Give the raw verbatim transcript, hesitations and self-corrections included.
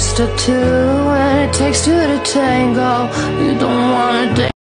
takes to two, and it takes two to tango. You don't wanna dance.